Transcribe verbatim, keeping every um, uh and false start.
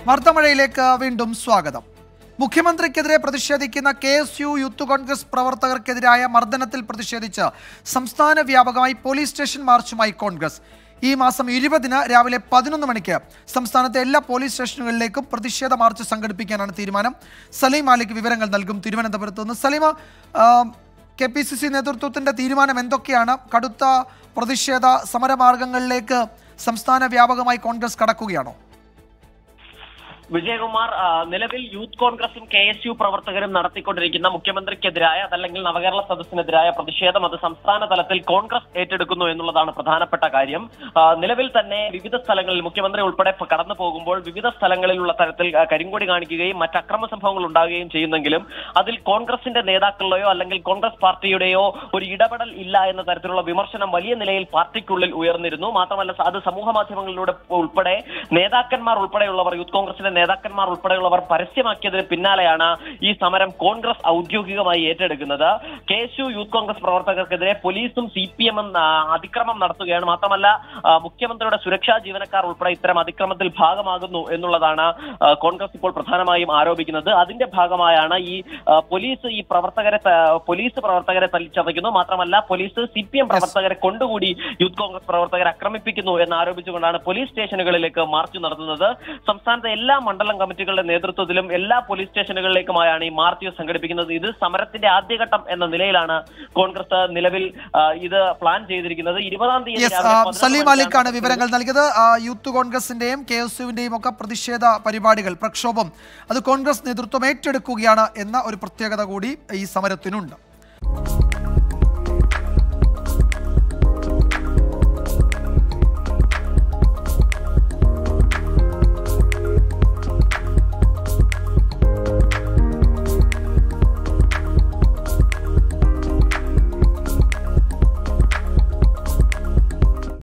വാർത്താമഴയിലേക്ക് വീണ്ടും സ്വാഗതം. മുഖ്യമന്ത്രിക്കെതിരെ പ്രതിഷേധിക്കുന്ന K S U Youth Congress പ്രവർത്തകർക്കെതിരായ മർദ്ദനത്തിൽ പ്രതിഷേധിച്ച് സംസ്ഥാന വ്യാപകമായി പോലീസ് സ്റ്റേഷൻ മാർച്ചുമായി കോൺഗ്രസ്. ഈ മാസം ഇരുപതിന് രാവിലെ പതിനൊന്ന് മണിക്ക് സംസ്ഥാനത്തെ എല്ലാ പോലീസ് സ്റ്റേഷനുകളിലേക്കും പ്രതിഷേധ മാർച്ച് സംഘടിപ്പിക്കാനാണ് തീരുമാനം. സലീം മാലിക് വിവരങ്ങൾ നൽകും തിരുവനന്തപുരത്ത് നിന്ന്. Saleema, K P C C നേതൃത്വത്തിന്റെ തീരുമാനം എന്തൊക്കെയാണ്? കടുത്ത പ്രതിഷേധ സമരമാർഗങ്ങളിലേക്ക് സംസ്ഥാന വ്യാപകമായി കോൺഗ്രസ് കടക്കുകയാണോ? വിജയകുമാർ, നിലവിൽ യൂത്ത് കോൺഗ്രസും കെ എസ് യു പ്രവർത്തകരും നടത്തിക്കൊണ്ടിരിക്കുന്ന മുഖ്യമന്ത്രിക്കെതിരായ അതല്ലെങ്കിൽ നവകേരള സദസ്സിനെതിരായ പ്രതിഷേധം അത് സംസ്ഥാന തലത്തിൽ കോൺഗ്രസ് ഏറ്റെടുക്കുന്നു എന്നുള്ളതാണ് പ്രധാനപ്പെട്ട കാര്യം. നിലവിൽ തന്നെ വിവിധ സ്ഥലങ്ങളിൽ മുഖ്യമന്ത്രി ഉൾപ്പെടെ കടന്നു പോകുമ്പോൾ വിവിധ സ്ഥലങ്ങളിലുള്ള തരത്തിൽ കരിങ്കൊടി കാണിക്കുകയും മറ്റ് അക്രമ സംഭവങ്ങൾ ഉണ്ടാകുകയും ചെയ്യുന്നെങ്കിലും അതിൽ കോൺഗ്രസിന്റെ നേതാക്കളുടെയോ അല്ലെങ്കിൽ കോൺഗ്രസ് പാർട്ടിയുടെയോ ഒരു ഇടപെടൽ ഇല്ല എന്ന തരത്തിലുള്ള വിമർശനം വലിയ നിലയിൽ പാർട്ടിക്കുള്ളിൽ ഉയർന്നിരുന്നു. മാത്രമല്ല, അത് സമൂഹ മാധ്യമങ്ങളിലൂടെ ഉൾപ്പെടെ നേതാക്കന്മാർ ഉൾപ്പെടെയുള്ളവർ യൂത്ത് കോൺഗ്രസിന്റെ നേതാക്കന്മാർ ഉൾപ്പെടെയുള്ളവർ പരസ്യമാക്കിയതിന് പിന്നാലെയാണ് ഈ സമരം കോൺഗ്രസ് ഔദ്യോഗികമായി ഏറ്റെടുക്കുന്നത്. K S U Youth Congress പ്രവർത്തകർക്കെതിരെ പോലീസും സി പി എമ്മും അതിക്രമം നടത്തുകയാണ്. മാത്രമല്ല, മുഖ്യമന്ത്രിയുടെ സുരക്ഷാ ജീവനക്കാർ ഉൾപ്പെടെ ഇത്തരം അതിക്രമത്തിൽ ഭാഗമാകുന്നു എന്നുള്ളതാണ് കോൺഗ്രസ് ഇപ്പോൾ പ്രധാനമായും ആരോപിക്കുന്നത്. അതിന്റെ ഭാഗമായാണ് ഈ പോലീസ് ഈ പ്രവർത്തകരെ പോലീസ് പ്രവർത്തകരെ തല്ലിച്ചതയ്ക്കുന്നു. മാത്രമല്ല, പോലീസ് സി പി എം പ്രവർത്തകരെ കൊണ്ടുകൂടി യൂത്ത് കോൺഗ്രസ് പ്രവർത്തകരെ ആക്രമിപ്പിക്കുന്നു എന്ന് ആരോപിച്ചുകൊണ്ടാണ് പോലീസ് സ്റ്റേഷനുകളിലേക്ക് മാർച്ച് നടത്തുന്നത്. സംസ്ഥാനത്തെ എല്ലാ മണ്ഡലം കമ്മിറ്റികളുടെ നേതൃത്വത്തിലും എല്ലാ പോലീസ് സ്റ്റേഷനുകളിലേക്കുമായാണ് ഈ മാർച്ച് സംഘടിപ്പിക്കുന്നത്. ഇത് സമരത്തിന്റെ ആദ്യഘട്ടം എന്ന നിലയിലാണ് കോൺഗ്രസ് നിലവിൽ ഇത് പ്ലാൻ ചെയ്തിരിക്കുന്നത്. ഇരുപതാം തീയതി സലീം മാലിക്കാണ് വിവരങ്ങൾ നൽകിയത്. യൂത്ത് കോൺഗ്രസിന്റെയും കെ എസ് യുവിന്റെയും ഒക്കെ പ്രതിഷേധ പരിപാടികൾ, പ്രക്ഷോഭം അത് കോൺഗ്രസ് നേതൃത്വം ഏറ്റെടുക്കുകയാണ് എന്ന ഒരു പ്രത്യേകത കൂടി ഈ സമരത്തിനുണ്ട്.